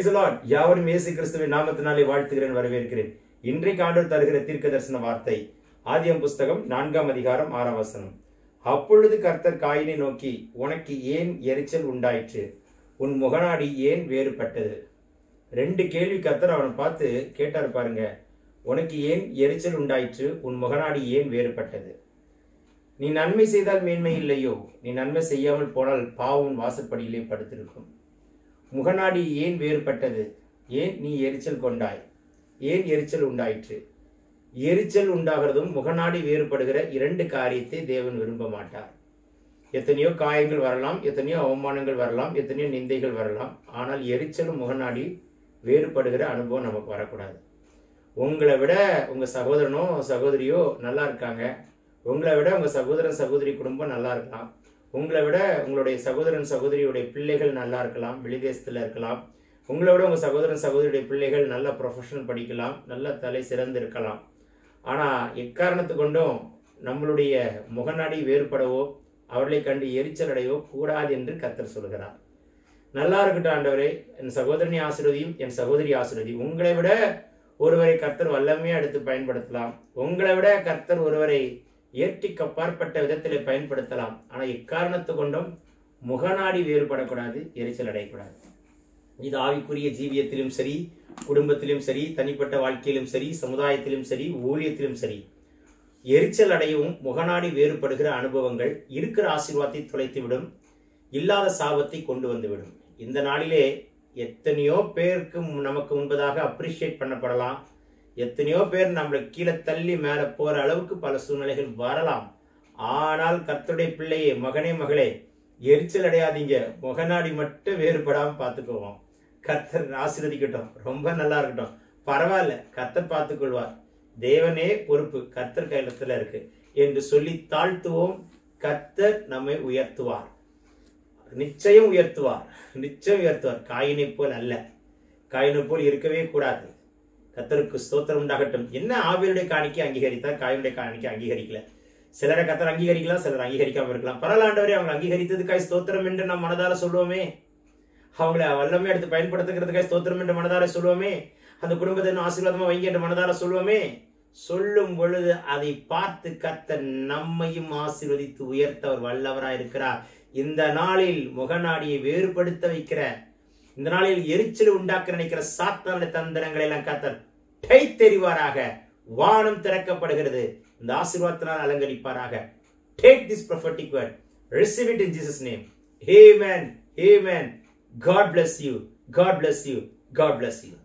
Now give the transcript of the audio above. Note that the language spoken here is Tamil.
Praise the Lord. யாவரும் இயேசு கிறிஸ்துவின் நாமத்தினாலே வாழ்த்துகிறேன், வரவேற்கிறேன். இன்றைக்கு ஆண்டவர் தருகிற தீர்க்க தரிசன வார்த்தை ஆதியாகமம் புஸ்தகம் 4ஆம் அதிகாரம் 6ஆம் வசனம். அப்பொழுது கர்த்தர் காயினை நோக்கி, உனக்கு ஏன் எரிச்சல் உண்டாயிற்று? உன் முகநாடி ஏன் வேறுபட்டது? 2 கேள்வி கர்த்தர் அவனை பார்த்து கேட்டார் பாருங்க. உனக்கு ஏன் எரிச்சல் உண்டாயிற்று? உன் முகநாடி ஏன் வேறுபட்டது? நீ நன்மை செய்தால் மேன்மை இல்லையோ? நீ நன்மை செய்யாமல் போனால் பாவம் வாசற்படியிலே படுத்திருக்கும். முகநாடி ஏன் வேறுபட்டது? ஏன் நீ எரிச்சல் கொண்டாய்? ஏன் எரிச்சல் உண்டாயிற்று? எரிச்சல் உண்டாகிறதும் முகநாடி வேறுபடுகிற 2 காரியத்தை தேவன் விரும்ப மாட்டார். எத்தனையோ காயங்கள் வரலாம், எத்தனையோ அவமானங்கள் வரலாம், எத்தனையோ நிந்தைகள் வரலாம். ஆனால் எரிச்சலும் முகநாடி வேறுபடுகிற அனுபவம் நமக்கு வரக்கூடாது. உங்களை விட உங்க சகோதரனோ சகோதரியோ நல்லா இருக்காங்க. உங்களை விட உங்க சகோதரன் சகோதரி குடும்பம் நல்லா இருக்கலாம். உங்களை விட உங்களுடைய சகோதரன் சகோதரியுடைய பிள்ளைகள் நல்லா இருக்கலாம், வெளிதேசத்தில் இருக்கலாம். உங்களை விட உங்கள் சகோதரன் சகோதரியுடைய பிள்ளைகள் நல்ல ப்ரொஃபஷனல் படிக்கலாம், நல்ல தலை சிறந்து இருக்கலாம். ஆனால் எக்காரணத்து கொண்டும் நம்மளுடைய முகநாடி வேறுபடவோ அவர்களை கண்டு எரிச்சல் அடையவோ கூடாது என்று கர்த்தர் சொல்கிறார். நல்லா இருக்கட்டும் ஆண்டவரே, என் சகோதரனை ஆசீர்வதியும், என் சகோதரி ஆசீர்வதியும். உங்களை விட ஒருவரை கர்த்தர் வல்லமையாக எடுத்து பயன்படுத்தலாம். உங்களை விட கர்த்தர் ஒருவரை ஏற்றிக்கு அப்பாற்பட்ட விதத்திலே பயன்படுத்தலாம். ஆனால் எக்காரணத்து கொண்டும் முகநாடி வேறுபடக்கூடாது, எரிச்சல் அடையக்கூடாது. இது ஆவிக்குரிய ஜீவியத்திலும் சரி, குடும்பத்திலும் சரி, தனிப்பட்ட வாழ்க்கையிலும் சரி, சமுதாயத்திலும் சரி, ஊழியத்திலும் சரி, எரிச்சல் அடையவும் முகநாடி வேறுபடுகிற அனுபவங்கள் இருக்கிற ஆசீர்வாதத்தை தொலைத்துவிடும், இல்லாத சாபத்தை கொண்டு வந்துவிடும். இந்த நாளிலே எத்தனையோ பேருக்கு நமக்கு முன்பதாக அப்ரிஷியேட் பண்ணப்படலாம். எத்தனையோ பேர் நம்மளை கீழே தள்ளி மேலே போற அளவுக்கு பல சூழ்நிலைகள் வரலாம். ஆனால் கர்த்தருடைய பிள்ளையே, மகனே மகளே, எரிச்சல் அடையாதீங்க. முகநாடி மட்டும் வேறுபடாம பார்த்துக்குவோம். கர்த்தர் ஆசீர்வதிக்கட்டும், ரொம்ப நல்லா இருக்கட்டும், பரவாயில்ல, கர்த்தர் பார்த்துக்கொள்வார், தேவனே பொறுப்பு, கர்த்தர் கையிலத்துல இருக்கு என்று சொல்லி தாழ்த்துவோம். கர்த்தர் நம்மை உயர்த்துவார், நிச்சயம் உயர்த்துவார், நிச்சயம் உயர்த்துவார். காயினை போல் அல்ல, காயினை போல் இருக்கவே கூடாது. கர்த்தருக்கு ஸ்தோத்திரம் உண்டாகட்டும். என்ன ஆவியனுடைய காணிக்கை அங்கீகரித்தார், காயினுடைய காணிக்கை அங்கீகரிக்கல. சிலரை கர்த்தர் அங்கீகரிக்கலாம், சிலர் அங்கீகரிக்காம இருக்கலாம். பரவாயில்ல, அவங்க அங்கீகரித்ததுக்காய் ஸ்தோத்திரம் என்று நாம் மனதார சொல்லுவோமே. அவங்களை வல்லமே எடுத்து பயன்படுத்துகிறதுக்காய் ஸ்தோத்திரம் என்று மனதார சொல்லுவோமே. அந்த குடும்பத்தை ஆசீர்வாதமா வைங்க என்று மனதார சொல்லுவோமே. சொல்லும் பொழுது அதை பார்த்து கர்த்தர் நம்மையும் ஆசீர்வதித்து உயர்த்த அவர் வல்லவராய் இருக்கிறார். இந்த நாளில் முகநாடியை வேறுபடுத்த வைக்கிற, இந்த நாளில் எரிச்சல் உண்டாக்க நினைக்கிற சாத்தானுடைய தந்திரங்களை எல்லாம் கர்த்தர் தெரிவாராக. வானம் திறக்கப்படுகிறது, இந்த ஆசீர்வாதத்தினால் அலங்கரிப்பாராக. Take this prophetic word, receive it in Jesus' name. Amen, amen. God bless you, God bless you, God bless you.